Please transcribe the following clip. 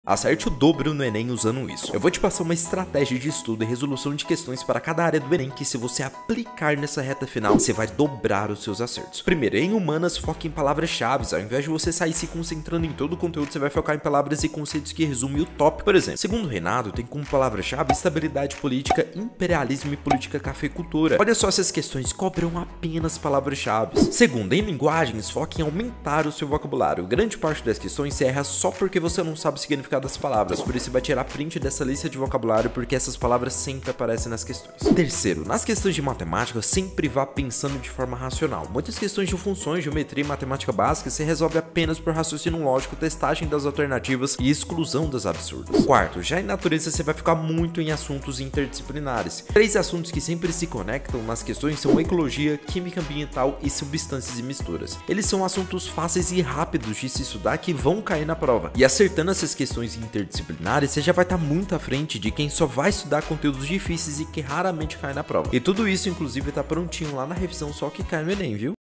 Acerte o dobro no Enem usando isso. Eu vou te passar uma estratégia de estudo e resolução de questões para cada área do Enem que, se você aplicar nessa reta final, você vai dobrar os seus acertos. Primeiro, em humanas, foque em palavras-chave. Ao invés de você sair se concentrando em todo o conteúdo, você vai focar em palavras e conceitos que resumem o tópico. Por exemplo, segundo Renato, tem como palavra-chave estabilidade política, imperialismo e política cafeicultura. Olha só, essas questões cobram apenas palavras-chave. Segundo, em linguagens, foque em aumentar o seu vocabulário. Grande parte das questões se erra só porque você não sabe o significado das palavras, por isso você vai tirar print dessa lista de vocabulário, porque essas palavras sempre aparecem nas questões. Terceiro, nas questões de matemática, sempre vá pensando de forma racional. Muitas questões de funções, geometria e matemática básica se resolve apenas por raciocínio lógico, testagem das alternativas e exclusão das absurdas. Quarto, já em natureza você vai ficar muito em assuntos interdisciplinares. Três assuntos que sempre se conectam nas questões são ecologia, química ambiental e substâncias e misturas. Eles são assuntos fáceis e rápidos de se estudar que vão cair na prova. E acertando essas questões interdisciplinares, você já vai estar muito à frente de quem só vai estudar conteúdos difíceis e que raramente cai na prova. E tudo isso, inclusive, tá prontinho lá na revisão, só que cai no Enem, viu?